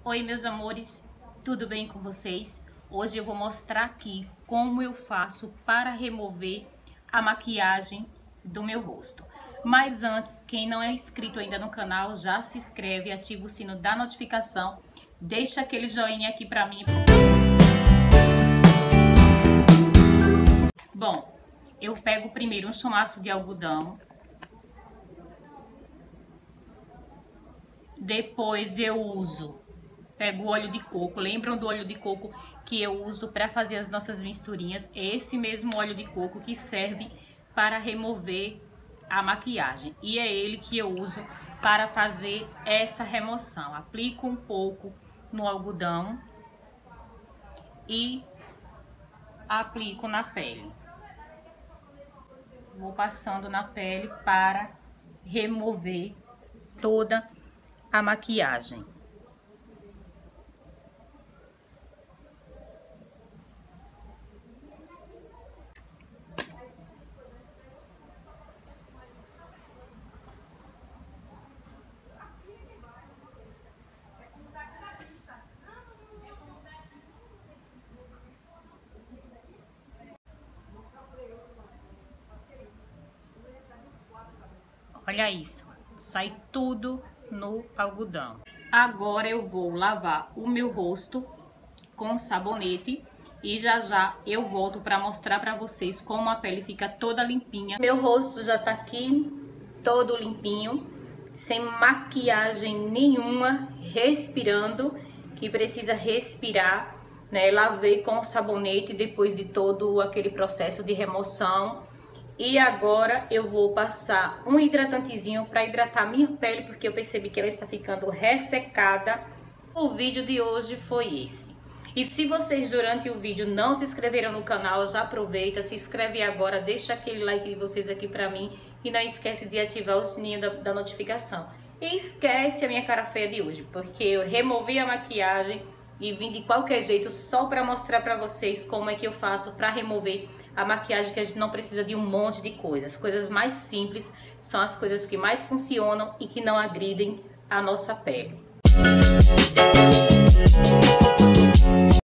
Oi, meus amores, tudo bem com vocês? Hoje eu vou mostrar aqui como eu faço para remover a maquiagem do meu rosto. Mas antes, quem não é inscrito ainda no canal, já se inscreve, ativa o sino da notificação, deixa aquele joinha aqui pra mim. Bom, eu pego primeiro um chumaço de algodão. Depois pego o óleo de coco. Lembram do óleo de coco que eu uso para fazer as nossas misturinhas? Esse mesmo óleo de coco que serve para remover a maquiagem. E é ele que eu uso para fazer essa remoção. Aplico um pouco no algodão e aplico na pele. Vou passando na pele para remover toda a maquiagem. Olha isso, sai tudo no algodão. Agora eu vou lavar o meu rosto com sabonete e já eu volto para mostrar para vocês como a pele fica toda limpinha. Meu rosto já tá aqui todo limpinho, sem maquiagem nenhuma, respirando, que precisa respirar, né? Lavei com sabonete depois de todo aquele processo de remoção. E agora eu vou passar um hidratantezinho para hidratar minha pele, porque eu percebi que ela está ficando ressecada. O vídeo de hoje foi esse. E se vocês durante o vídeo não se inscreveram no canal, já aproveita, se inscreve agora, deixa aquele like de vocês aqui para mim e não esquece de ativar o sininho da notificação. E esquece a minha cara feia de hoje, porque eu removi a maquiagem e vim de qualquer jeito só para mostrar para vocês como é que eu faço para remover a maquiagem, que a gente não precisa de um monte de coisas. As coisas mais simples são as coisas que mais funcionam e que não agridem a nossa pele.